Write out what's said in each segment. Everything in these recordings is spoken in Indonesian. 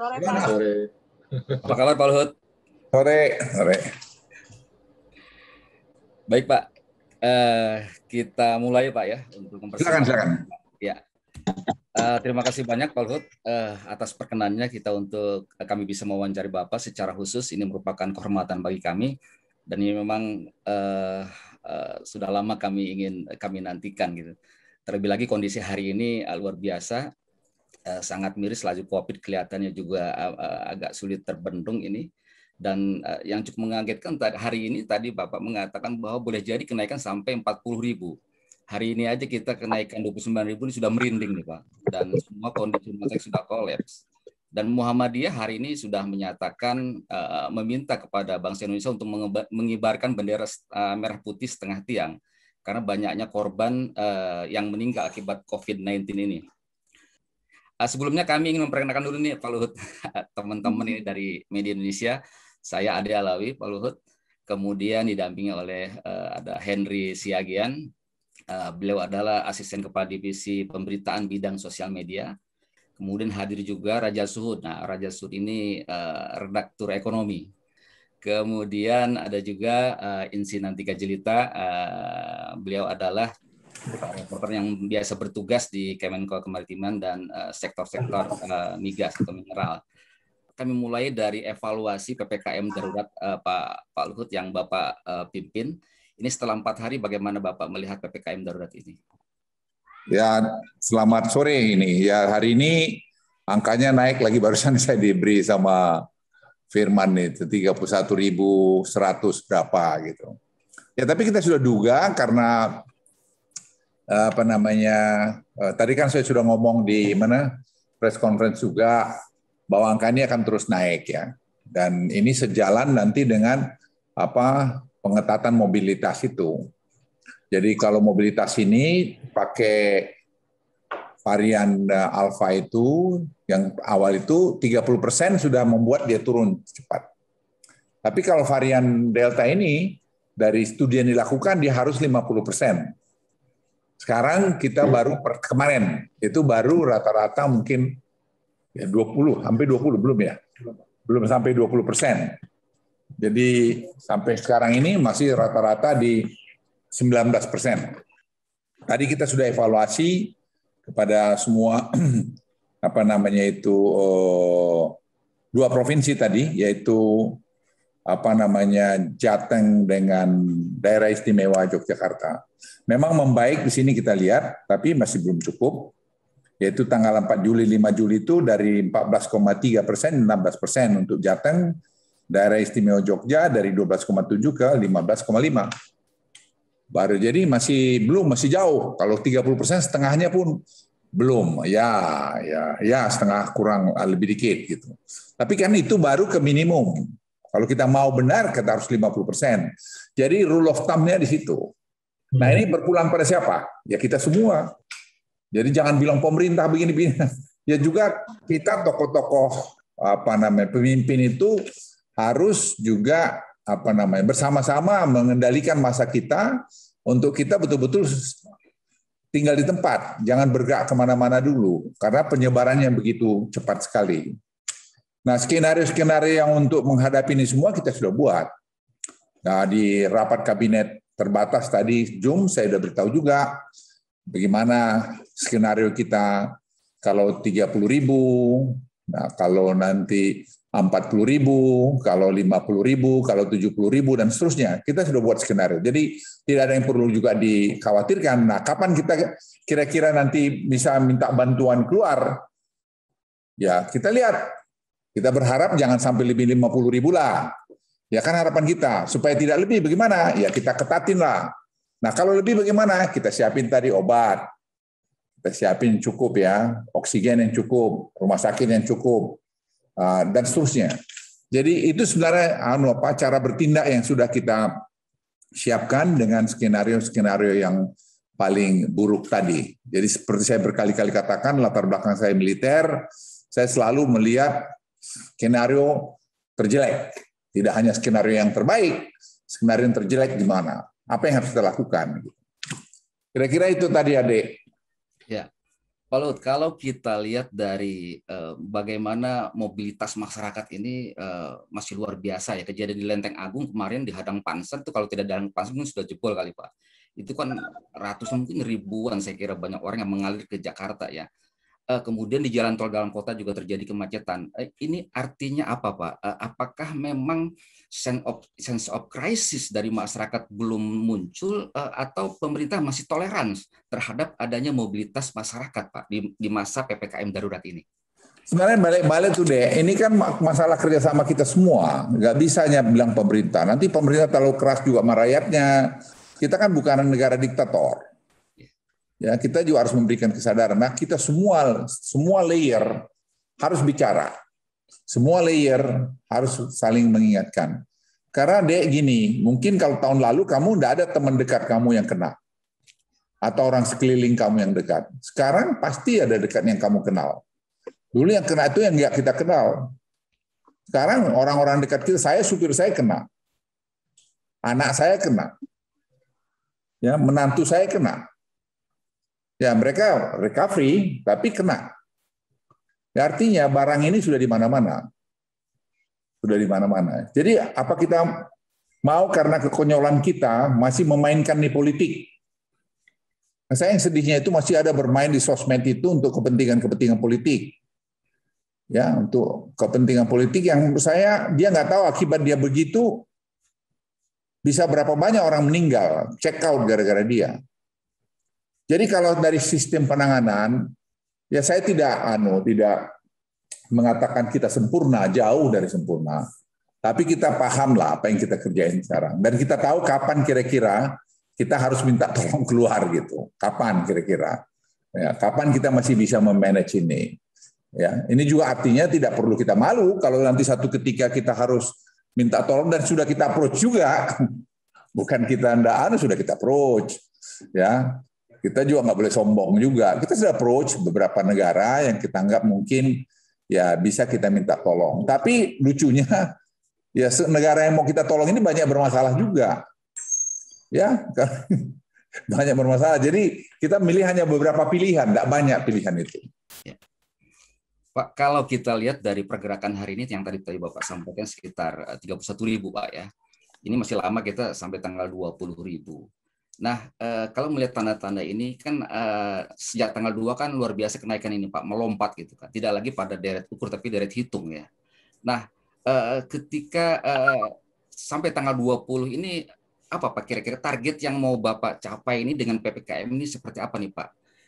Sore, Pak. Sore. Apa kabar Pak Luhut? Sore. Baik Pak, kita mulai Pak ya untuk mempersiapkan. Silakan. Ya. Terima kasih banyak Pak Luhut atas perkenannya kita untuk kami bisa mewawancari Bapak secara khusus. Ini merupakan kehormatan bagi kami dan ini memang sudah lama kami nantikan gitu. Terlebih lagi kondisi hari ini luar biasa, sangat miris, laju COVID kelihatannya juga agak sulit terbendung ini. Dan yang cukup mengagetkan hari ini tadi Bapak mengatakan bahwa boleh jadi kenaikan sampai 40.000. Hari ini aja kita kenaikan 29.000 ini sudah merinding nih Pak. Dan semua kondisi rumah sakit sudah kolaps. Dan Muhammadiyah hari ini sudah menyatakan meminta kepada bangsa Indonesia untuk mengibarkan bendera merah putih setengah tiang karena banyaknya korban yang meninggal akibat COVID-19 ini. Sebelumnya kami ingin memperkenalkan dulu nih Pak Luhut, teman-teman ini dari media Indonesia. Saya Ade Alawi, Pak Luhut. Kemudian didampingi oleh ada Henry Siagian. Beliau adalah asisten kepala divisi pemberitaan bidang sosial media. Kemudian hadir juga Raja Suhud. Nah, Raja Suhud ini redaktur ekonomi. Kemudian ada juga Insi Nantika Jelita. Beliau adalah reporter yang biasa bertugas di Kemenko Kemaritiman dan sektor-sektor migas atau mineral. Kami mulai dari evaluasi PPKM darurat Pak Luhut yang Bapak pimpin. Ini setelah 4 hari bagaimana Bapak melihat PPKM darurat ini? Ya, selamat sore ini. Ya, hari ini angkanya naik lagi, barusan saya diberi sama Firman itu 31.100 berapa gitu. Ya, tapi kita sudah duga karena tadi kan saya sudah ngomong di press conference juga bahwa angka ini akan terus naik ya. Dan ini sejalan nanti dengan pengetatan mobilitas itu. Jadi kalau mobilitas ini pakai varian Alpha itu yang awal itu 30% sudah membuat dia turun cepat. Tapi kalau varian Delta ini dari studi yang dilakukan dia harus 50%. Sekarang kita kemarin itu baru rata-rata mungkin ya 20, hampir 20 belum ya? Belum sampai 20%. Jadi sampai sekarang ini masih rata-rata di 19%. Tadi kita sudah evaluasi kepada semua dua provinsi tadi, yaitu Jateng dengan Daerah Istimewa Yogyakarta. Memang membaik di sini kita lihat, tapi masih belum cukup. Yaitu tanggal 4 Juli, 5 Juli itu dari 14,3%, 16% untuk Jateng, Daerah Istimewa Jogja dari 12,7 ke 15,5. Baru jadi masih jauh. Kalau 30% setengahnya pun belum. Ya setengah kurang lebih dikit gitu. Tapi kan itu baru ke minimum. Kalau kita mau benar kita harus 50%. Jadi rule of thumb-nya di situ. Nah, ini berpulang pada siapa? Ya kita semua. Jadi jangan bilang pemerintah begini. Ya juga kita tokoh-tokoh pemimpin itu harus juga bersama-sama mengendalikan masa kita untuk kita betul-betul tinggal di tempat, jangan bergerak kemana-mana dulu karena penyebarannya begitu cepat sekali. Nah, skenario-skenario yang untuk menghadapi ini semua kita sudah buat. Nah, di rapat kabinet terbatas tadi Zoom saya sudah beritahu juga bagaimana skenario kita kalau 30.000, nah kalau nanti 40.000, kalau 50.000, kalau 70.000 dan seterusnya. Kita sudah buat skenario. Jadi tidak ada yang perlu juga dikhawatirkan. Nah, kapan kita kira-kira nanti bisa minta bantuan keluar? Ya, kita lihat. Kita berharap jangan sampai lebih 50.000 lah. Ya kan harapan kita. Supaya tidak lebih bagaimana? Ya kita ketatin lah. Nah, kalau lebih bagaimana? Kita siapin tadi obat. Kita siapin cukup ya, oksigen yang cukup, rumah sakit yang cukup, dan seterusnya. Jadi itu sebenarnya cara bertindak yang sudah kita siapkan dengan skenario-skenario yang paling buruk tadi. Jadi seperti saya berkali-kali katakan, latar belakang saya militer, saya selalu melihat skenario terjelek. Tidak hanya skenario yang terbaik, skenario yang terjelek gimana? Apa yang harus kita lakukan? Kira-kira itu tadi, Adik. Ya. Pak Luhut, kalau kita lihat dari bagaimana mobilitas masyarakat ini masih luar biasa ya. Kejadian di Lenteng Agung kemarin di Hadang Panser itu kalau tidak ada Hadang Panser sudah jebol kali Pak. Itu kan ratusan mungkin ribuan saya kira banyak orang yang mengalir ke Jakarta ya. Kemudian di jalan tol dalam kota juga terjadi kemacetan. Ini artinya apa, Pak? Apakah memang sense of crisis dari masyarakat belum muncul atau pemerintah masih toleran terhadap adanya mobilitas masyarakat, Pak, di masa PPKM darurat ini? Sebenarnya balik-balik tuh deh, ini kan masalah kerjasama kita semua. Nggak bisa hanya bilang pemerintah. Nanti pemerintah terlalu keras juga sama rakyatnya. Kita kan bukan negara diktator. Ya, kita juga harus memberikan kesadaran. Nah, kita semua layer harus bicara. Semua layer harus saling mengingatkan. Karena dek gini, mungkin kalau tahun lalu kamu tidak ada teman dekat kamu yang kena. Atau orang sekeliling kamu yang dekat. Sekarang pasti ada dekat yang kamu kenal. Dulu yang kena itu yang nggak kita kenal. Sekarang orang-orang dekat kita, supir saya kena. Anak saya kena. Ya, menantu saya kena. Ya, mereka recovery, tapi kena. Ya, artinya barang ini sudah di mana-mana. Sudah di mana-mana. Jadi apa kita mau karena kekonyolan kita masih memainkan di politik? Nah, saya yang sedihnya itu masih ada bermain di sosmed itu untuk kepentingan-kepentingan politik. Ya, untuk kepentingan politik yang menurut saya dia nggak tahu akibat dia begitu bisa berapa banyak orang meninggal, check out gara-gara dia. Jadi kalau dari sistem penanganan, ya saya tidak mengatakan kita sempurna, jauh dari sempurna. Tapi kita paham lah apa yang kita kerjain sekarang. Dan kita tahu kapan kira-kira kita harus minta tolong keluar gitu. Kapan kira-kira? Ya, kapan kita masih bisa memanage ini? Ya, ini juga artinya tidak perlu kita malu kalau nanti satu ketika kita harus minta tolong dan sudah kita approach juga. Bukan kita sudah kita approach. Ya, kita juga nggak boleh sombong juga. Kita sudah approach beberapa negara yang kita anggap mungkin ya bisa kita minta tolong. Tapi lucunya ya negara yang mau kita tolong ini banyak bermasalah juga. Ya, banyak bermasalah. Jadi kita milih hanya beberapa pilihan, nggak banyak pilihan itu. Ya. Pak, kalau kita lihat dari pergerakan hari ini yang tadi Bapak sampaikan sekitar 31.000 Pak ya. Ini masih lama kita sampai tanggal 20.000. Nah, kalau melihat tanda-tanda ini kan sejak tanggal 2 kan luar biasa kenaikan ini Pak, melompat gitu kan. Tidak lagi pada deret ukur tapi deret hitung ya. Nah, ketika sampai tanggal 20 ini apa Pak kira-kira target yang mau Bapak capai ini dengan PPKM ini seperti apa nih Pak?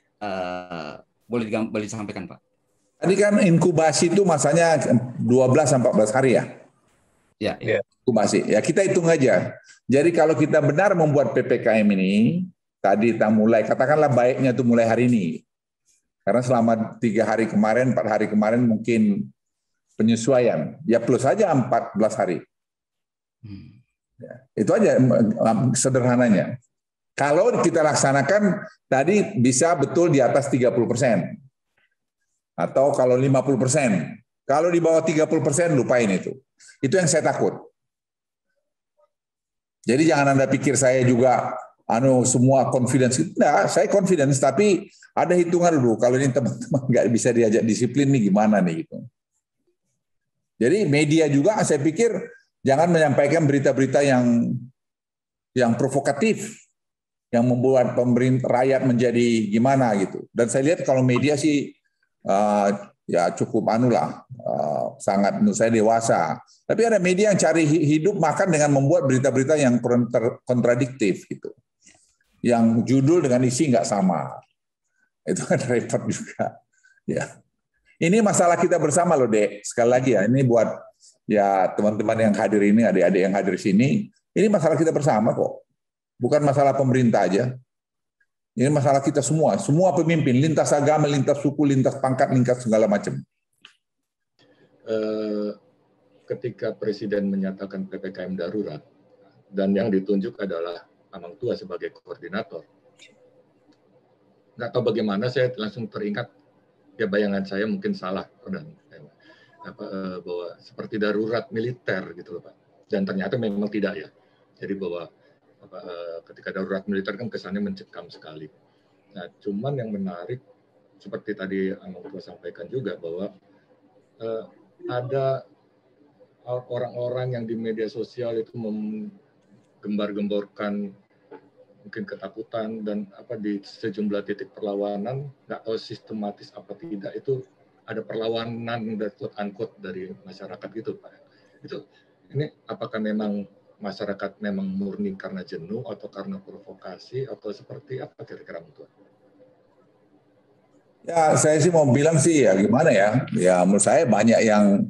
Boleh disampaikan Pak? Tadi kan inkubasi itu masanya 12 sampai 14 hari ya? Ya. Inkubasi. Ya kita hitung aja. Jadi kalau kita benar membuat PPKM ini, tadi kita mulai, katakanlah baiknya itu mulai hari ini. Karena selama 3 hari kemarin, 4 hari kemarin mungkin penyesuaian. Ya plus saja 14 hari. Ya, itu aja sederhananya. Kalau kita laksanakan, tadi bisa betul di atas 30%. Atau kalau 50%. Kalau di bawah 30%, lupain itu. Itu yang saya takut. Jadi jangan Anda pikir saya juga semua confidence. Nah, saya confidence, tapi ada hitungan dulu. Kalau ini teman-teman nggak bisa diajak disiplin nih gimana nih gitu. Jadi media juga saya pikir jangan menyampaikan berita-berita yang provokatif, yang membuat rakyat menjadi gimana gitu. Dan saya lihat kalau media sih ya cukup sangat menurut saya dewasa. Tapi ada media yang cari hidup makan dengan membuat berita-berita yang kontradiktif gitu. Yang judul dengan isi nggak sama. Itu kan repot juga. Ya. Ini masalah kita bersama loh, Dek. Sekali lagi ya, ini buat ya teman-teman yang hadir ini, adik-adik yang hadir sini, ini masalah kita bersama kok. Bukan masalah pemerintah aja. Ini masalah kita semua pemimpin, lintas agama, lintas suku, lintas pangkat, lintas segala macam. Ketika Presiden menyatakan PPKM darurat dan yang ditunjuk adalah Amang Tua sebagai koordinator, nggak tahu bagaimana saya langsung teringat, ya bayangan saya mungkin salah bahwa seperti darurat militer gitu loh Pak. Dan ternyata memang tidak ya. Jadi bahwa ketika darurat militer kan kesannya mencekam sekali. Nah, cuman yang menarik seperti tadi Amang Tua sampaikan juga bahwa ada orang-orang yang di media sosial itu menggembar-gemborkan mungkin ketakutan dan di sejumlah titik perlawanan, nggak tahu sistematis apa tidak, itu ada perlawanan quote-unquote dari masyarakat gitu Pak. Ini apakah memang masyarakat memang murni karena jenuh atau karena provokasi atau seperti apa kira-kira Tuan? Ya, saya sih mau bilang sih ya gimana ya. Ya menurut saya banyak yang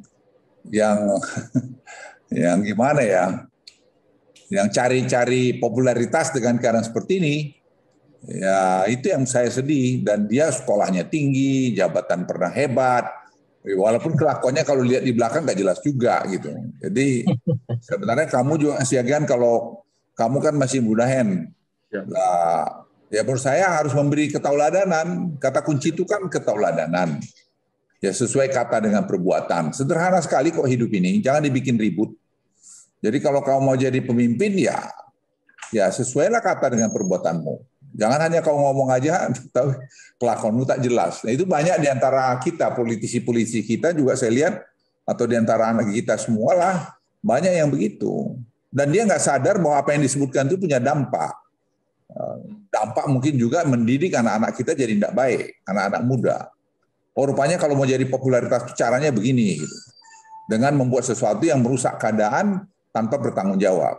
yang gimana ya, yang cari-cari popularitas dengan keadaan seperti ini. Ya itu yang saya sedih. Dan dia sekolahnya tinggi, jabatan pernah hebat, walaupun kelakuannya kalau lihat di belakang nggak jelas juga gitu. Jadi sebenarnya kamu juga siagaan kalau kamu kan masih muda Hen. Nah, ya menurut saya harus memberi ketauladanan. Kata kunci itu kan ketauladanan. Ya sesuai kata dengan perbuatan. Sederhana sekali kok hidup ini, jangan dibikin ribut. Jadi kalau kamu mau jadi pemimpin ya sesuailah kata dengan perbuatanmu. Jangan hanya kau ngomong aja, tapi kelakuanmu tak jelas. Nah, itu banyak di antara kita, politisi-politisi kita juga saya lihat, atau di antara anak kita semua lah, banyak yang begitu. Dan dia nggak sadar bahwa apa yang disebutkan itu punya dampak. Dampak mungkin juga mendidik anak-anak kita jadi tidak baik, anak-anak muda. Oh rupanya kalau mau jadi popularitas caranya begini, gitu. Dengan membuat sesuatu yang merusak keadaan tanpa bertanggung jawab.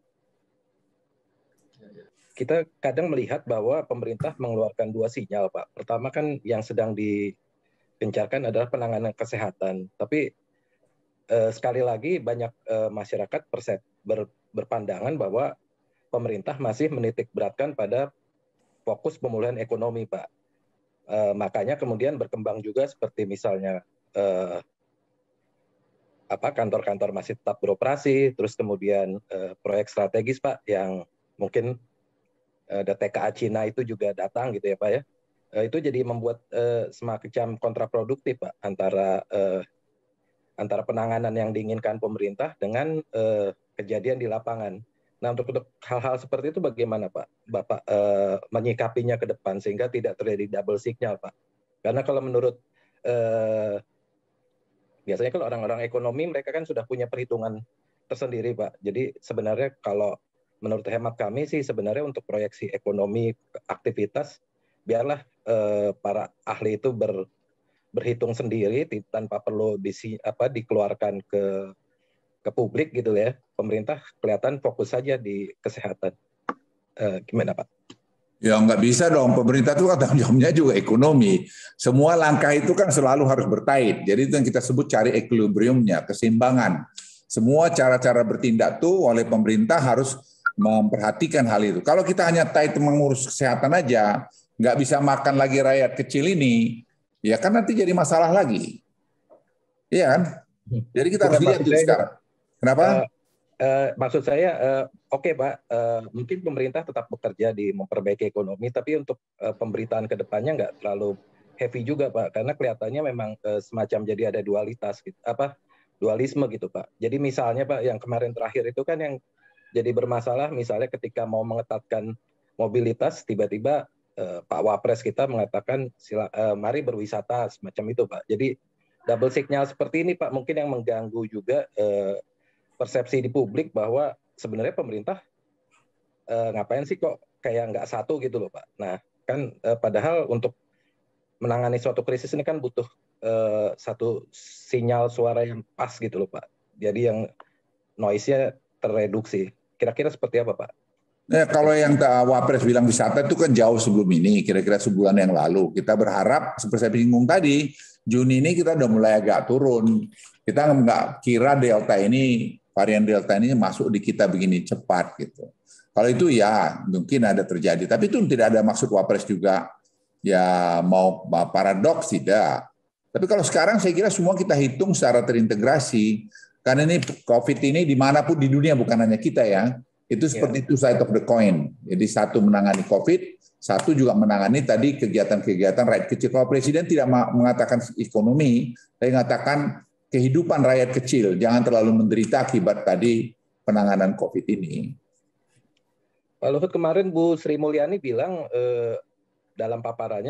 Kita kadang melihat bahwa pemerintah mengeluarkan dua sinyal, Pak. Pertama kan yang sedang digencarkan adalah penanganan kesehatan. Tapi sekali lagi banyak masyarakat berpandangan bahwa pemerintah masih menitik beratkan pada fokus pemulihan ekonomi, Pak. Makanya kemudian berkembang juga seperti misalnya kantor-kantor masih tetap beroperasi, terus kemudian proyek strategis, Pak, yang mungkin ada TKA Cina itu juga datang gitu ya Pak ya. Itu jadi membuat semacam kontraproduktif Pak antara penanganan yang diinginkan pemerintah dengan kejadian di lapangan. Nah untuk hal-hal seperti itu bagaimana Pak Bapak menyikapinya ke depan sehingga tidak terjadi double signal Pak? Karena kalau menurut biasanya kalau orang-orang ekonomi mereka kan sudah punya perhitungan tersendiri Pak. Jadi sebenarnya kalau menurut hemat kami sih sebenarnya untuk proyeksi ekonomi aktivitas biarlah para ahli itu berhitung sendiri tanpa perlu dikeluarkan ke publik gitu ya. Pemerintah kelihatan fokus saja di kesehatan. Gimana Pak? Ya nggak bisa dong, pemerintah itu kan tanggung jawabnya juga ekonomi. Semua langkah itu kan selalu harus berkait. Jadi itu yang kita sebut cari equilibriumnya, keseimbangan. Semua cara-cara bertindak tuh oleh pemerintah harus memperhatikan hal itu. Kalau kita hanya tight mengurus kesehatan aja, nggak bisa makan lagi rakyat kecil ini, ya kan nanti jadi masalah lagi. Iya kan? Jadi kita harus lihat itu sekarang. Kenapa? Maksud saya, oke Pak, mungkin pemerintah tetap bekerja di memperbaiki ekonomi, tapi untuk pemberitaan ke depannya nggak terlalu heavy juga Pak, karena kelihatannya memang semacam jadi ada dualisme gitu Pak. Jadi misalnya Pak, yang kemarin terakhir itu kan yang jadi bermasalah misalnya ketika mau mengetatkan mobilitas, tiba-tiba Pak Wapres kita mengatakan mari berwisata semacam itu Pak. Jadi double signal seperti ini Pak mungkin yang mengganggu juga persepsi di publik bahwa sebenarnya pemerintah ngapain sih kok kayak nggak satu gitu loh Pak. Nah kan padahal untuk menangani suatu krisis ini kan butuh satu sinyal suara yang pas gitu loh Pak. Jadi yang noise-nya terreduksi. Kira-kira seperti apa Pak? Ya, kalau yang Wapres bilang wisata itu kan jauh sebelum ini, kira-kira sebulan yang lalu. Kita berharap, seperti saya bingung tadi, Juni ini kita udah mulai agak turun. Kita nggak kira varian Delta ini masuk di kita begini cepat gitu. Kalau itu ya mungkin ada terjadi, tapi itu tidak ada maksud Wapres juga ya mau paradoks tidak. Tapi kalau sekarang saya kira semua kita hitung secara terintegrasi. Karena ini COVID ini dimanapun di dunia, bukan hanya kita ya, itu seperti two side of the coin. Jadi satu menangani COVID, satu juga menangani tadi kegiatan-kegiatan rakyat kecil. Kalau Presiden tidak mengatakan ekonomi, saya mengatakan kehidupan rakyat kecil, jangan terlalu menderita akibat tadi penanganan COVID ini. Pak Luhut, kemarin Bu Sri Mulyani bilang dalam paparannya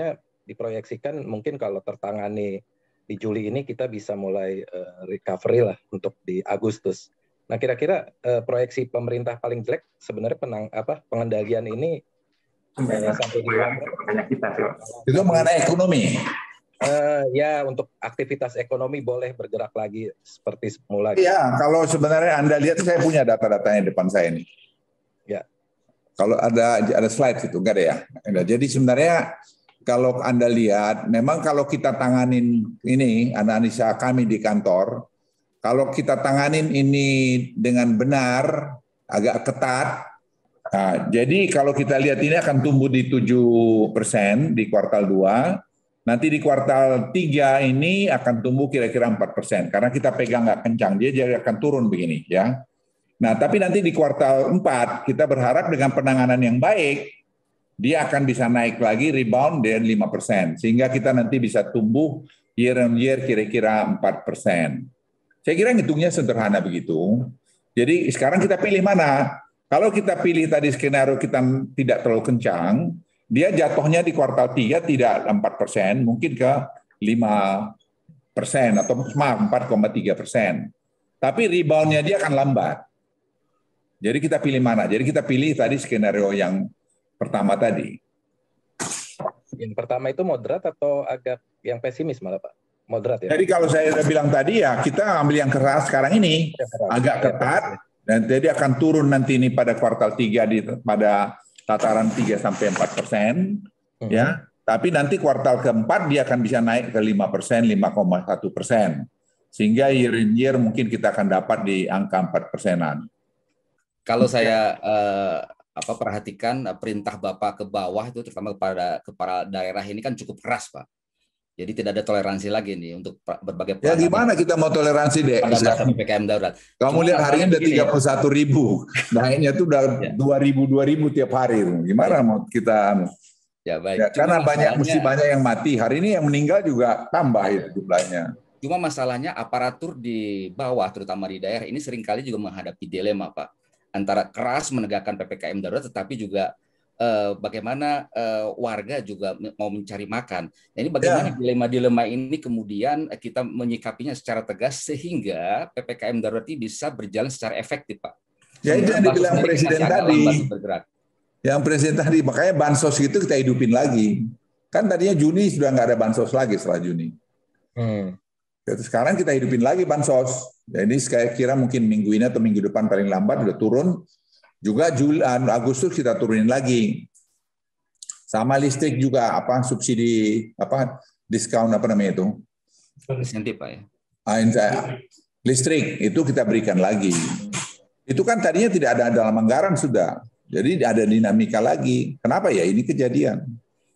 diproyeksikan mungkin kalau tertangani di Juli ini kita bisa mulai recovery lah untuk di Agustus. Nah, kira-kira proyeksi pemerintah paling jelek sebenarnya pengendalian ini sampai di bulan itu mengenai ekonomi. Ya, untuk aktivitas ekonomi boleh bergerak lagi seperti semula. Iya, kalau sebenarnya Anda lihat, saya punya data-datanya di depan saya ini. Ya. Kalau ada slide itu, enggak ada ya. Jadi sebenarnya kalau Anda lihat, memang kalau kita tanganin ini, analisa kami di kantor, kalau kita tanganin ini dengan benar, agak ketat, nah, jadi kalau kita lihat ini akan tumbuh di 7% di kuartal 2, nanti di kuartal 3 ini akan tumbuh kira-kira 4%, karena kita pegang nggak kencang, dia jadi akan turun begini ya. Nah, tapi nanti di kuartal 4 kita berharap dengan penanganan yang baik, dia akan bisa naik lagi, rebound dan 5%, sehingga kita nanti bisa tumbuh year on year kira-kira 4%. Saya kira ngitungnya sederhana begitu. Jadi sekarang kita pilih mana? Kalau kita pilih tadi skenario kita tidak terlalu kencang, dia jatuhnya di kuartal 3 tidak 4%, mungkin ke 5% atau 4,3%. Tapi reboundnya dia akan lambat. Jadi kita pilih mana? Jadi kita pilih tadi skenario yang pertama tadi. Yang pertama itu moderat atau agak yang pesimis malah Pak? Moderat ya? Jadi kalau saya udah bilang tadi ya, kita ambil yang keras sekarang ini, agak ketat, dan jadi akan turun nanti ini pada kuartal 3 pada tataran 3-4%, ya. Tapi nanti kuartal keempat dia akan bisa naik ke 5%, 5,1%. Sehingga year in year mungkin kita akan dapat di angka 4%-an. Kalau saya perhatikan perintah Bapak ke bawah itu terutama kepada daerah ini kan cukup keras, Pak. Jadi tidak ada toleransi lagi nih untuk berbagai ya gimana kita mau toleransi deh? Pada masa PPKM darurat. Kamu lihat hari ini udah 31.000, naiknya tuh udah 2.000 tiap hari. Gimana mau kita? Ya baik. Ya, karena mesti banyak yang mati. Hari ini yang meninggal juga tambah itu jumlahnya. Cuma masalahnya aparatur di bawah, terutama di daerah ini seringkali juga menghadapi dilema, Pak. Antara keras menegakkan PPKM darurat, tetapi juga bagaimana warga juga mau mencari makan. Nah, ini bagaimana dilema-dilema ini kemudian kita menyikapinya secara tegas sehingga PPKM darurat ini bisa berjalan secara efektif, Pak. Ya itu yang dibilang Presiden tadi. Yang Presiden tadi, makanya bansos itu kita hidupin lagi. Kan tadinya Juni sudah nggak ada bansos lagi setelah Juni. Sekarang kita hidupin lagi bansos. Jadi saya kira mungkin minggu ini atau minggu depan paling lambat udah turun. Juga Agustus kita turunin lagi. Sama listrik juga subsidi diskon itu? Insentif, Pak ya. Listrik itu kita berikan lagi. Itu kan tadinya tidak ada dalam anggaran sudah. Jadi ada dinamika lagi. Kenapa ya ini kejadian?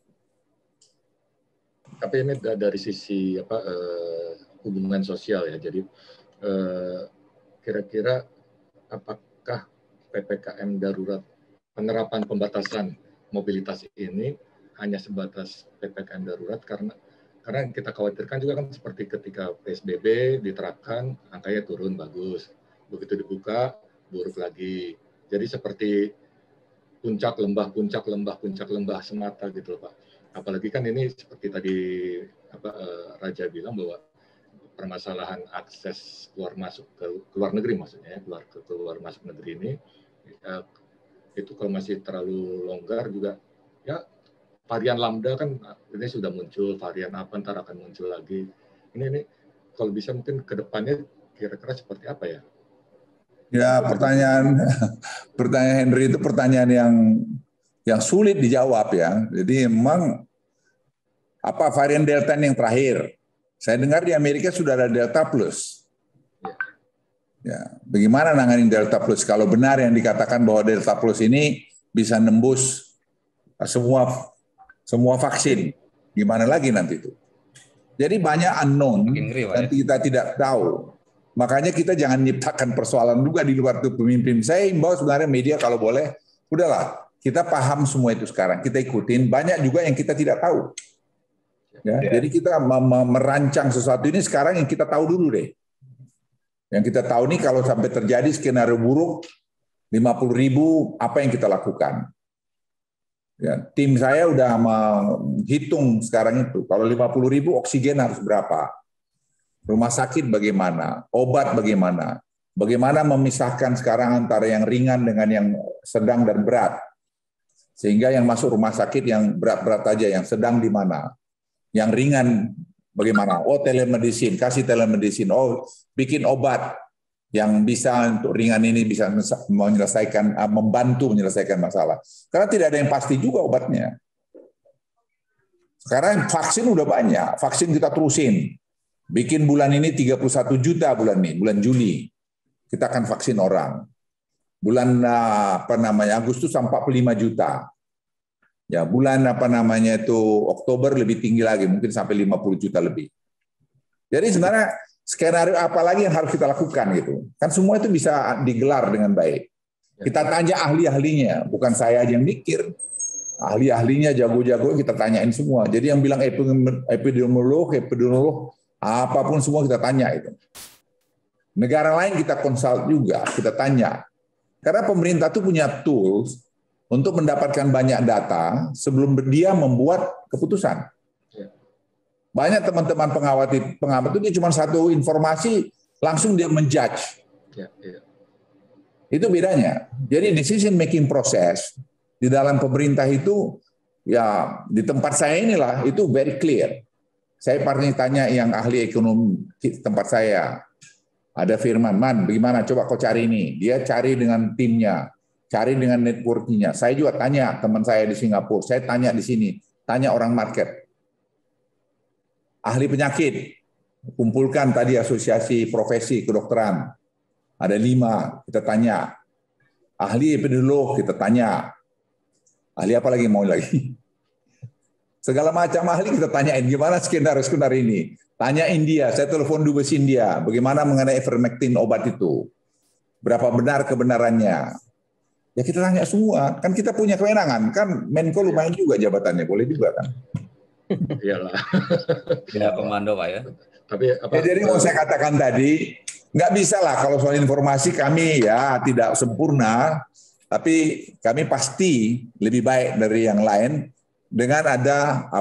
Tapi ini dari sisi hubungan sosial ya. Jadi kira-kira apakah PPKM darurat, penerapan pembatasan mobilitas ini hanya sebatas PPKM darurat karena kita khawatirkan juga kan seperti ketika PSBB diterapkan angkanya turun bagus, begitu dibuka buruk lagi. Jadi seperti puncak lembah semata gitu loh Pak. Apalagi kan ini seperti tadi Raja bilang bahwa permasalahan akses keluar masuk ke luar negeri maksudnya ya, keluar masuk negeri ini itu kalau masih terlalu longgar juga ya varian lambda kan ini sudah muncul, varian apa ntar akan muncul lagi. Ini kalau bisa mungkin ke depannya kira-kira seperti apa ya? Ya pertanyaan Henry itu pertanyaan yang sulit dijawab ya. Jadi memang apa varian Delta yang terakhir? Saya dengar di Amerika sudah ada Delta Plus. Ya, bagaimana nanganin Delta Plus? Kalau benar yang dikatakan bahwa Delta Plus ini bisa nembus semua vaksin, gimana lagi nanti itu? Jadi banyak unknown dan kita tidak tahu. Makanya kita jangan menciptakan persoalan juga di luar itu pemimpin. Saya imbau sebenarnya media kalau boleh, udahlah kita paham semua itu sekarang, kita ikutin. Banyak juga yang kita tidak tahu. Ya, jadi kita merancang sesuatu ini sekarang yang kita tahu dulu deh. Yang kita tahu nih kalau sampai terjadi skenario buruk 50.000 apa yang kita lakukan. Ya, tim saya udah menghitung sekarang itu. Kalau 50.000 oksigen harus berapa? Rumah sakit bagaimana? Obat bagaimana? Bagaimana memisahkan sekarang antara yang ringan dengan yang sedang dan berat? Sehingga yang masuk rumah sakit yang berat-berat aja, yang sedang di mana? Yang ringan bagaimana? Oh, telemedicine, kasih telemedicine. Oh, bikin obat yang bisa untuk ringan ini bisa menyelesaikan, membantu menyelesaikan masalah. Karena tidak ada yang pasti juga obatnya. Sekarang vaksin udah banyak, vaksin kita terusin. Bikin bulan ini 31 juta bulan ini, bulan Juli. Kita akan vaksin orang. Bulan Agustus 45 juta. Ya, bulan Oktober lebih tinggi lagi, mungkin sampai 50 juta lebih. Jadi sebenarnya skenario apa lagi yang harus kita lakukan gitu. Kan semua itu bisa digelar dengan baik. Kita tanya ahli-ahlinya, bukan saya aja yang mikir. Ahli-ahlinya jago-jago kita tanyain semua. Jadi yang bilang epidemiolog, apapun semua kita tanya itu. Negara lain kita konsult juga, kita tanya. Karena pemerintah itu punya tools untuk mendapatkan banyak data sebelum dia membuat keputusan. Banyak teman-teman pengamat itu dia cuma satu informasi langsung dia menjudge. Itu bedanya. Jadi decision making process di dalam pemerintah itu ya di tempat saya inilah itu very clear. Saya pernah tanya yang ahli ekonomi tempat saya. Ada Firman, Man, bagaimana coba kau cari ini? Dia cari dengan timnya, cari dengan networkingnya. Saya juga tanya teman saya di Singapura, saya tanya di sini, tanya orang market. Ahli penyakit, kumpulkan tadi asosiasi profesi kedokteran. Ada 5, kita tanya. Ahli epidemiolog, kita tanya. Ahli apa lagi mau lagi? Segala macam ahli kita tanyain, gimana skenario ini. Tanya India, saya telepon dubes India, bagaimana mengenai ivermectin obat itu. Berapa benar kebenarannya. Ya kita tanya semua, kan kita punya kewenangan, kan Menko lumayan juga jabatannya, boleh juga kan. Iyalah. Ya, komando Pak ya. Tapi apa? Ya, jadi mau saya katakan tadi, nggak bisa lah kalau soal informasi kami ya tidak sempurna, tapi kami pasti lebih baik dari yang lain dengan ada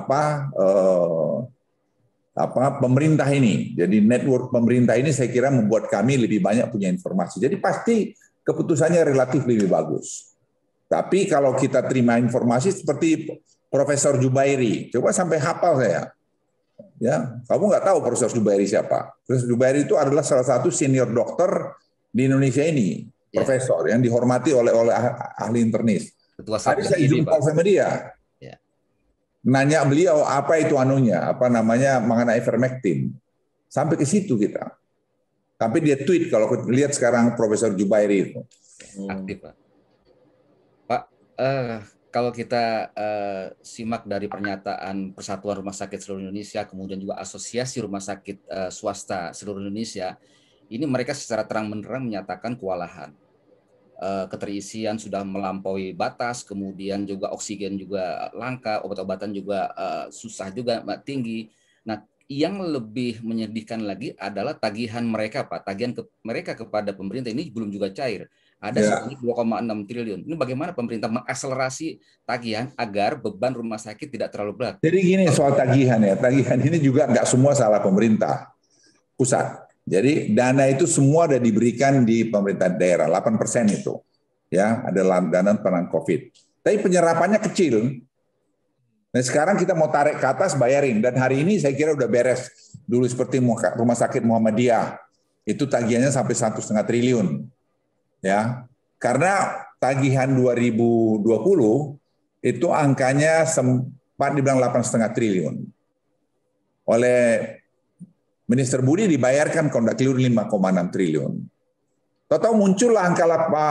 pemerintah ini. Jadi network pemerintah ini saya kira membuat kami lebih banyak punya informasi. Jadi pasti keputusannya relatif lebih bagus. Tapi kalau kita terima informasi seperti Profesor Jubairi, coba sampai hafal saya. Ya, kamu nggak tahu Profesor Jubairi siapa? Profesor Jubairi itu adalah salah satu senior dokter di Indonesia ini, profesor yang dihormati oleh ahli internis. Tadi saya jumpa sama dia. Ya. Nanya beliau apa itu mengenai ivermectin. Sampai ke situ kita. Sampai dia tweet kalau lihat sekarang Profesor Jubairi itu. Aktif, Pak. Pak, kalau kita simak dari pernyataan Persatuan Rumah Sakit Seluruh Indonesia, kemudian juga Asosiasi Rumah Sakit Swasta Seluruh Indonesia, ini mereka secara terang-menerang menyatakan kewalahan. Keterisian sudah melampaui batas, kemudian juga oksigen juga langka, obat-obatan juga susah juga, tinggi. Nah, yang lebih menyedihkan lagi adalah tagihan mereka, Pak. Tagihan mereka kepada pemerintah ini belum juga cair. Ada sebanyak 2,6 triliun. Ini bagaimana pemerintah mengakselerasi tagihan agar beban rumah sakit tidak terlalu berat? Jadi gini soal tagihan ya. Tagihan ini juga nggak semua salah pemerintah pusat. Jadi dana itu semua ada diberikan di pemerintah daerah, 8% itu. Ya, ada dana penanganan COVID. Tapi penyerapannya kecil. Nah sekarang kita mau tarik ke atas bayarin. Dan hari ini saya kira udah beres. Dulu seperti Rumah Sakit Muhammadiyah. Itu tagihannya sampai 1,5 triliun. Ya, karena tagihan 2020 itu angkanya sempat dibilang 8,5 triliun. Oleh Minister Budi dibayarkan kalau tidak keliru 5,6 triliun. Tahu-tahu muncullah angka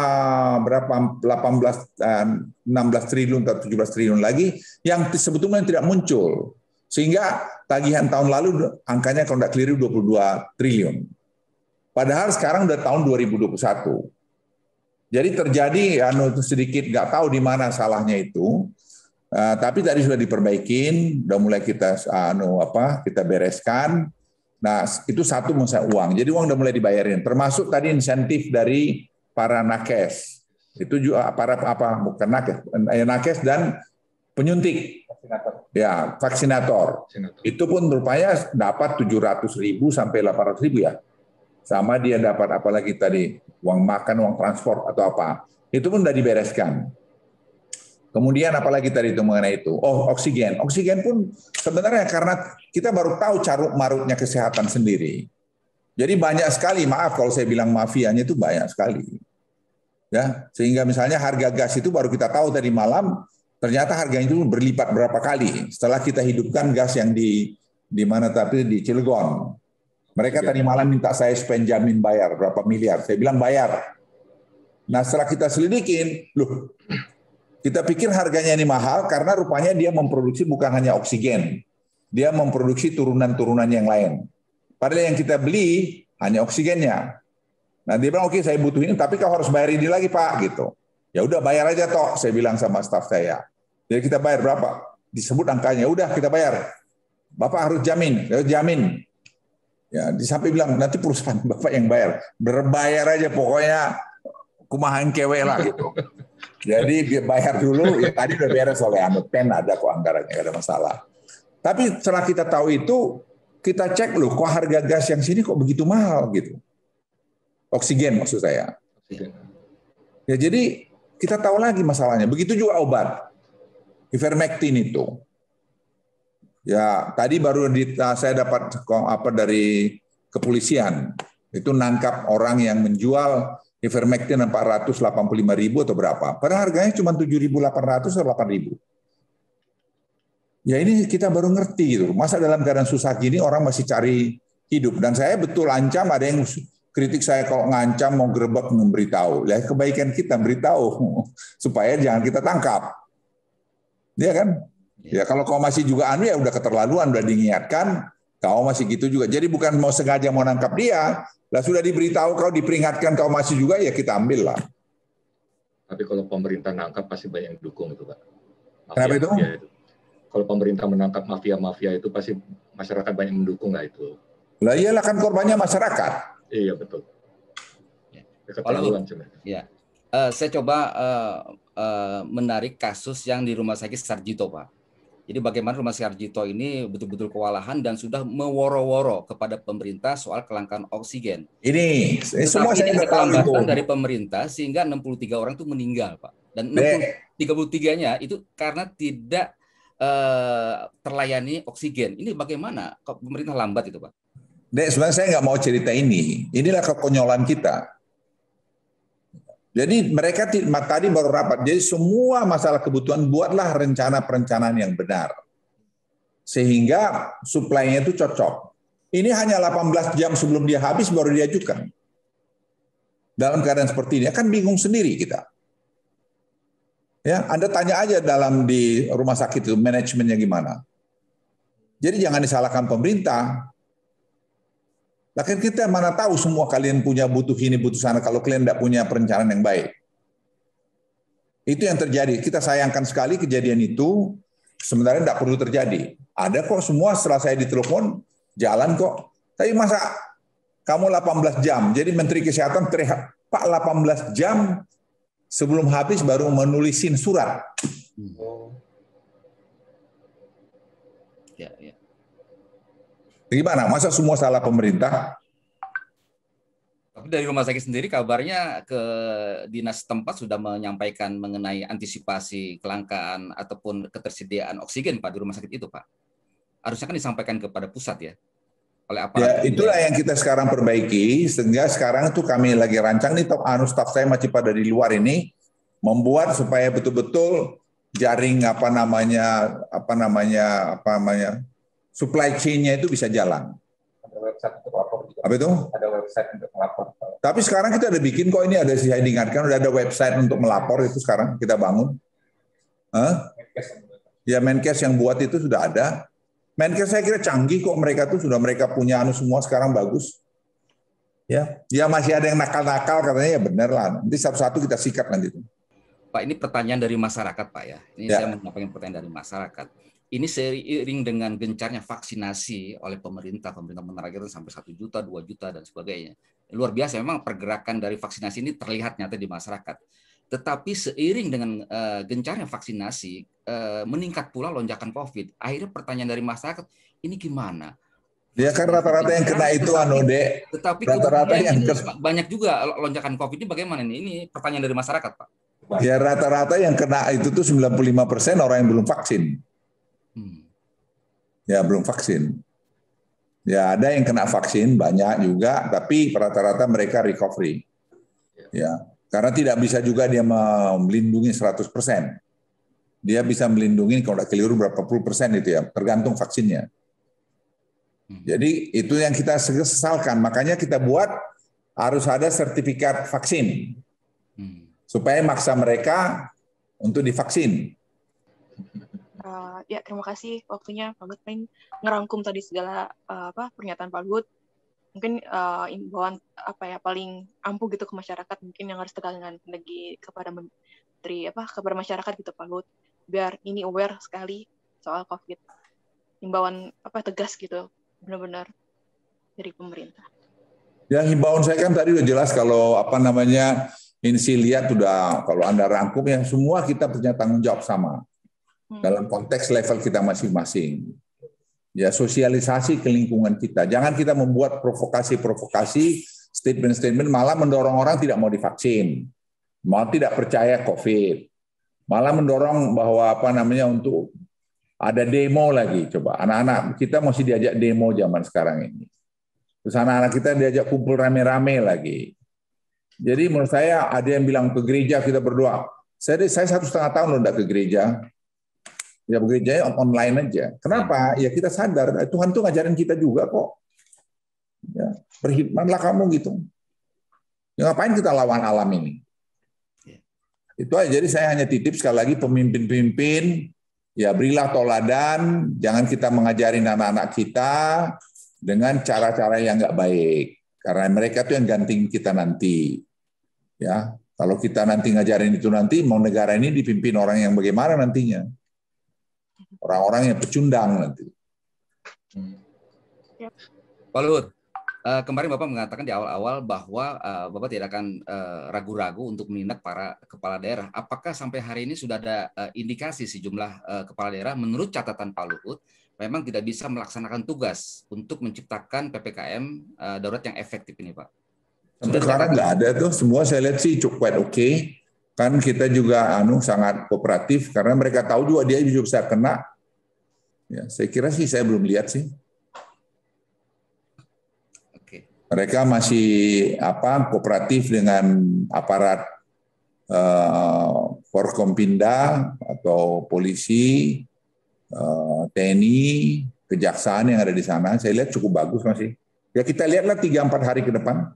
16 triliun atau 17 triliun lagi yang sebetulnya tidak muncul. Sehingga tagihan tahun lalu angkanya kalau tidak keliru 22 triliun. Padahal sekarang udah tahun 2021. Jadi terjadi sedikit nggak tahu di mana salahnya itu, tapi tadi sudah diperbaikin, udah mulai kita kita bereskan. Nah itu satu masalah uang, jadi uang udah mulai dibayarin, termasuk tadi insentif dari para nakes, itu juga para bukan nakes dan Penyuntik. Ya, vaksinator. Itu pun rupanya dapat 700.000 sampai 800.000 ya. Sama dia dapat apalagi tadi, uang makan, uang transport atau apa. Itu pun sudah dibereskan. Kemudian apalagi tadi itu mengenai itu? Oh, oksigen. Oksigen pun sebenarnya karena kita baru tahu carut marutnya kesehatan sendiri. Jadi banyak sekali, maaf kalau saya bilang mafianya itu banyak sekali. Ya, sehingga misalnya harga gas itu baru kita tahu tadi malam, ternyata harganya itu berlipat berapa kali setelah kita hidupkan gas yang di mana tapi di Cilegon. Mereka tadi malam minta saya spend jamin bayar berapa miliar. Saya bilang bayar. Nah, setelah kita selidikin, loh, kita pikir harganya ini mahal karena rupanya dia memproduksi bukan hanya oksigen. Dia memproduksi turunan-turunan yang lain. Padahal yang kita beli hanya oksigennya. Nah, dia bilang, oke, saya butuh ini, tapi kau harus bayar ini lagi, Pak, gitu. Ya udah bayar aja toh, saya bilang sama staf saya. Jadi kita bayar berapa? Disebut angkanya, udah kita bayar. Bapak harus jamin, saya jamin. Ya, sampai bilang nanti perusahaan Bapak yang bayar. Berbayar aja pokoknya kumahan kewe lah gitu. Jadi bayar dulu, ya tadi udah beres oleh Pen, ada kok anggarannya, nggak ada masalah. Tapi setelah kita tahu itu, kita cek loh, kok harga gas yang sini kok begitu mahal gitu. Oksigen maksud saya. Ya jadi kita tahu lagi masalahnya. Begitu juga obat. Ivermectin itu. Ya tadi baru saya dapat dari kepolisian. Itu nangkap orang yang menjual Ivermectin 485.000 atau berapa. Padahal harganya cuma 7.800 atau 8.000. Ya ini kita baru ngerti gitu. Masa dalam keadaan susah gini orang masih cari hidup. Dan saya betul ancam, ada yang kritik saya kalau ngancam mau gerebek memberitahu. Ya kebaikan kita beritahu supaya jangan kita tangkap. Dia kan? Ya kalau kau masih juga ya udah keterlaluan, udah diingatkan, kau masih gitu juga. Jadi bukan mau sengaja mau nangkap dia, lah sudah diberitahu kau diperingatkan kau masih juga ya kita ambil lah. Tapi kalau pemerintah nangkap pasti banyak yang dukung itu, Pak. Kenapa itu? Kalau pemerintah menangkap mafia-mafia itu pasti masyarakat banyak mendukung nggak itu? Lah iyalah kan korbannya masyarakat. Iya betul. Keterlaluan sebenarnya. Ya. Saya coba menarik kasus yang di Rumah Sakit Sarjito, Pak. Jadi bagaimana Rumah Sakit Sarjito ini betul-betul kewalahan dan sudah meworo-woro kepada pemerintah soal kelangkaan oksigen. Ini semua saya ada kelambatan dari pemerintah sehingga 63 orang itu meninggal, Pak. Dan 33-nya itu karena tidak terlayani oksigen. Ini bagaimana pemerintah lambat itu, Pak? Dek, sebenarnya saya nggak mau cerita ini. Inilah kekonyolan kita. Jadi mereka tadi baru rapat. Jadi semua masalah kebutuhan buatlah rencana perencanaan yang benar. Sehingga suplainya itu cocok. Ini hanya 18 jam sebelum dia habis baru diajukan. Dalam keadaan seperti ini, kan bingung sendiri kita. Ya, Anda tanya aja di rumah sakit itu manajemennya gimana. Jadi jangan disalahkan pemerintah. Lakin kita mana tahu semua kalian punya butuh ini, butuh sana kalau kalian tidak punya perencanaan yang baik. Itu yang terjadi. Kita sayangkan sekali kejadian itu sebenarnya tidak perlu terjadi. Ada kok semua setelah saya ditelepon, jalan kok. Tapi masa kamu 18 jam, jadi Menteri Kesehatan teriak, Pak 18 jam sebelum habis baru menulisin surat. Ya, ya. Gimana? Masa semua salah pemerintah? Tapi dari rumah sakit sendiri kabarnya ke dinas tempat sudah menyampaikan mengenai antisipasi kelangkaan ataupun ketersediaan oksigen, Pak, di rumah sakit itu, Pak. Harusnya kan disampaikan kepada pusat ya. Oleh ya, itulah yang kita sekarang perbaiki, sehingga sekarang itu kami lagi rancang nih, staf saya masih pada di luar ini, membuat supaya betul-betul jaring supply chain-nya itu bisa jalan. Ada website untuk lapor juga. Apa itu? Ada website untuk melapor. Tapi sekarang kita udah bikin kok, ini ada, saya diingatkan udah ada website untuk melapor itu sekarang kita bangun. Ya Menkes yang buat itu sudah ada. Menkes saya kira canggih kok, mereka tuh sudah punya semua sekarang bagus. Ya masih ada yang nakal-nakal katanya, ya benar lah. Nanti satu-satu kita sikat nanti itu. Pak, ini pertanyaan dari masyarakat, Pak ya. Ini saya menyampaikan pertanyaan dari masyarakat. Ini seiring dengan gencarnya vaksinasi oleh pemerintah menargetkan sampai 1 juta, 2 juta dan sebagainya. Luar biasa, memang pergerakan dari vaksinasi ini terlihat nyata di masyarakat. Tetapi seiring dengan gencarnya vaksinasi, meningkat pula lonjakan COVID. Akhirnya pertanyaan dari masyarakat, ini gimana? Ya kan rata-rata yang kena itu Dek. Tetapi Rata-rata kemudian yang ini banyak juga lonjakan COVID ini bagaimana nih? Ini pertanyaan dari masyarakat, Pak. Ya rata-rata yang kena itu tuh 95% orang yang belum vaksin. Ya belum vaksin. Ya ada yang kena vaksin banyak juga, tapi rata-rata mereka recovery. Ya, karena tidak bisa juga dia melindungi 100%. Dia bisa melindungi kalau tidak keliru berapa puluh persen itu ya, tergantung vaksinnya. Jadi itu yang kita sesalkan, makanya kita buat harus ada sertifikat vaksin supaya maksa mereka untuk divaksin. Ya terima kasih waktunya Pak Luhut, pengen ngerangkum tadi segala pernyataan Pak Luhut. Mungkin imbauan paling ampuh gitu ke masyarakat mungkin yang harus tekankan lagi kepada menteri kepada masyarakat gitu Pak Luhut, biar ini aware sekali soal COVID. Imbauan tegas gitu benar-benar dari pemerintah. Ya himbauan saya kan tadi udah jelas, kalau ini lihat udah, kalau Anda rangkum ya semua kita punya tanggung jawab sama dalam konteks level kita masing-masing. Ya sosialisasi ke lingkungan kita. Jangan kita membuat provokasi-provokasi, statement-statement malah mendorong orang tidak mau divaksin, malah tidak percaya COVID, malah mendorong bahwa untuk ada demo lagi. Coba anak-anak kita masih diajak demo zaman sekarang ini. Terus anak-anak kita diajak kumpul rame-rame lagi. Jadi menurut saya ada yang bilang ke gereja kita berdoa. Saya 1,5 tahun loh enggak ke gereja. Ya gerejanya online aja. Kenapa? Ya kita sadar Tuhan tuh ngajarin kita juga kok. Ya, berkhidmatlah kamu gitu. Ya, ngapain kita lawan alam ini? Itu aja. Jadi saya hanya titip sekali lagi pemimpin-pemimpin, ya berilah toladan, jangan kita mengajarin anak-anak kita dengan cara-cara yang nggak baik. Karena mereka tuh yang gantiin kita nanti. Ya, kalau kita nanti ngajarin itu nanti, mau negara ini dipimpin orang yang bagaimana nantinya? Orang-orang yang pecundang nanti. Pak Luhut, kemarin Bapak mengatakan di awal-awal bahwa Bapak tidak akan ragu-ragu untuk menindak para kepala daerah. Apakah sampai hari ini sudah ada indikasi sejumlah kepala daerah menurut catatan Pak Luhut memang tidak bisa melaksanakan tugas untuk menciptakan PPKM darurat yang efektif ini, Pak? Sampai sekarang nggak ada tuh, semua saya lihat sih cukup oke. Kan kita juga sangat kooperatif karena mereka tahu juga dia juga bisa kena. Ya, saya kira sih saya belum lihat sih. Mereka masih kooperatif dengan aparat Forkompinda atau polisi, TNI, kejaksaan yang ada di sana. Saya lihat cukup bagus masih. Ya kita lihatlah 3-4 hari ke depan.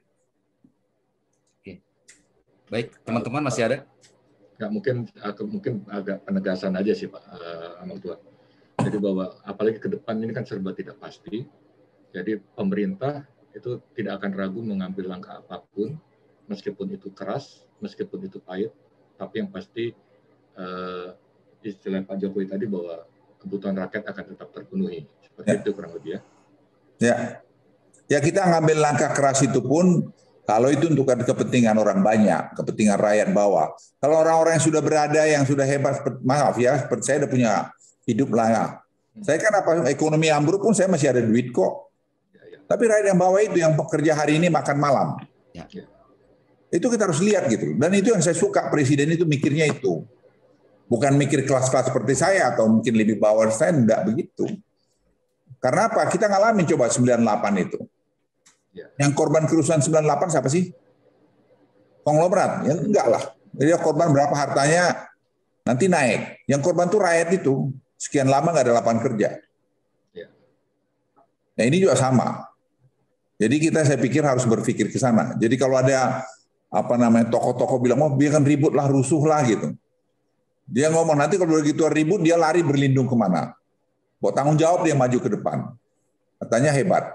Oke. Baik, teman-teman masih ada? Ya, mungkin agak penegasan aja sih Pak Amal Tua. Jadi bahwa apalagi ke depan ini kan serba tidak pasti. Jadi pemerintah itu tidak akan ragu mengambil langkah apapun, meskipun itu keras, meskipun itu pahit, tapi yang pasti istilah Pak Jokowi tadi bahwa kebutuhan rakyat akan tetap terpenuhi. Seperti itu kurang lebih ya. Ya kita ngambil langkah keras itu pun kalau itu untuk kepentingan orang banyak, kepentingan rakyat bawah. Kalau orang-orang yang sudah berada, yang sudah hebat, maaf ya, seperti saya udah punya hidup lah. Saya kan ekonomi ambruk pun saya masih ada duit kok. Tapi rakyat yang bawah itu yang pekerja hari ini makan malam. Ya. Itu kita harus lihat gitu. Dan itu yang saya suka, presiden itu mikirnya itu. Bukan mikir kelas-kelas seperti saya atau mungkin lebih bawah saya, enggak begitu. Karena apa? Kita ngalamin coba 98 itu. Yang korban kerusuhan 98 siapa sih? Konglomerat? Ya enggak lah. Jadi korban berapa hartanya nanti naik. Yang korban tuh rakyat itu. Sekian lama nggak ada lapangan kerja. Nah ini juga sama. Jadi saya pikir harus berpikir ke sana. Jadi kalau ada tokoh-tokoh bilang, oh biarkan ribut lah, rusuh lah gitu. Dia ngomong nanti kalau begitu ribut dia lari berlindung kemana? Buat tanggung jawab dia maju ke depan. Katanya hebat.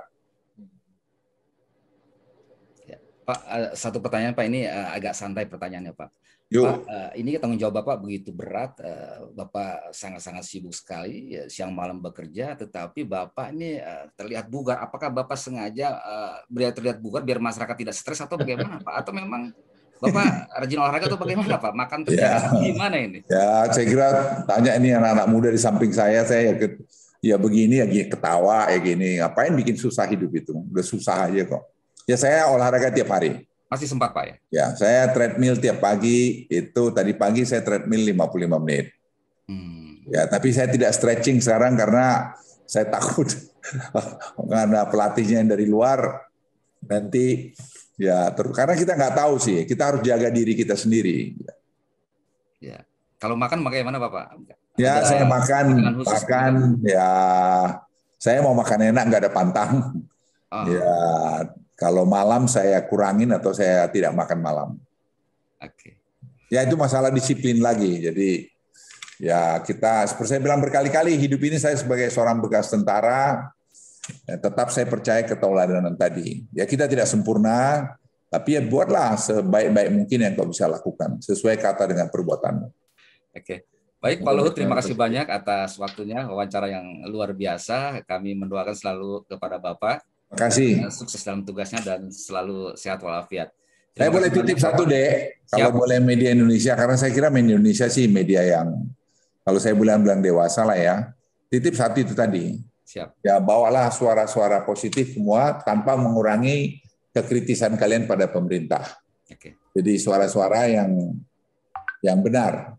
Ya, Pak, satu pertanyaan Pak, ini agak santai pertanyaannya Pak. Pak, ini tanggung jawab Bapak begitu berat, Bapak sangat-sangat sibuk sekali, ya, siang malam bekerja, tetapi Bapak ini terlihat bugar. Apakah Bapak sengaja terlihat bugar biar masyarakat tidak stres atau bagaimana Pak? Atau memang Bapak rajin olahraga atau bagaimana Pak? Makan tuh gimana ini? Ya, saya kira tanya ini anak-anak muda di samping saya ya begini ya ketawa ya gini. Ngapain bikin susah hidup itu? Udah susah aja kok. Ya saya olahraga tiap hari. Masih sempat Pak ya? Ya, saya treadmill tiap pagi. Itu tadi pagi saya treadmill 55 menit. Ya, tapi saya tidak stretching sekarang karena saya takut karena pelatihnya yang dari luar nanti ya karena kita nggak tahu sih, kita harus jaga diri kita sendiri. Ya, kalau makan bagaimana Bapak? Ya, saya makan ya, saya mau makan enak nggak ada pantang. Ya, kalau malam saya kurangin atau saya tidak makan malam. Oke. Ya itu masalah disiplin lagi. Jadi ya kita, seperti saya bilang berkali-kali, hidup ini saya sebagai seorang bekas tentara, ya, tetap saya percaya ketauladanan tadi. Ya kita tidak sempurna, tapi ya buatlah sebaik-baik mungkin yang kau bisa lakukan, sesuai kata dengan perbuatanmu. Oke. Baik Pak Luhut, terima kasih banyak atas waktunya, wawancara yang luar biasa. Kami mendoakan selalu kepada Bapak. Terima kasih. Sukses dalam tugasnya dan selalu sehat walafiat. Saya boleh titip satu deh, kalau boleh media Indonesia, karena saya kira media Indonesia sih media yang, kalau saya bilang dewasa lah ya, titip satu itu tadi. Siap. Ya bawalah suara-suara positif semua tanpa mengurangi kekritisan kalian pada pemerintah. Oke. Jadi suara-suara yang benar,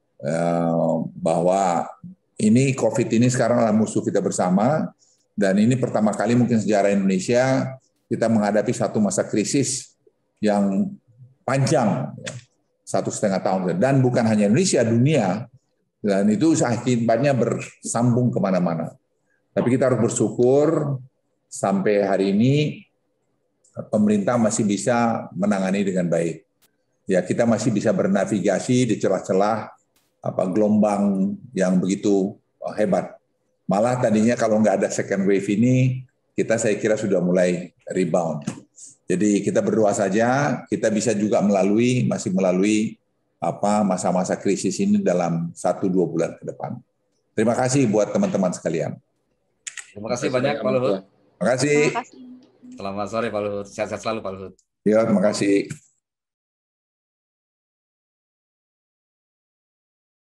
bahwa ini COVID ini sekarang adalah musuh kita bersama, dan ini pertama kali mungkin sejarah Indonesia kita menghadapi satu masa krisis yang panjang, 1,5 tahun, dan bukan hanya Indonesia, dunia, dan itu akibatnya bersambung kemana-mana. Tapi kita harus bersyukur sampai hari ini pemerintah masih bisa menangani dengan baik. Ya kita masih bisa bernavigasi di celah-celah gelombang yang begitu hebat. Malah tadinya kalau nggak ada second wave ini, saya kira sudah mulai rebound. Jadi kita berdoa saja, kita bisa juga masih melalui masa-masa krisis ini dalam 1-2 bulan ke depan. Terima kasih buat teman-teman sekalian. Terima kasih banyak Pak Luhut. Terima kasih. Selamat sore Pak Luhut. Sehat-sehat selalu Pak Luhut. Ya, terima kasih.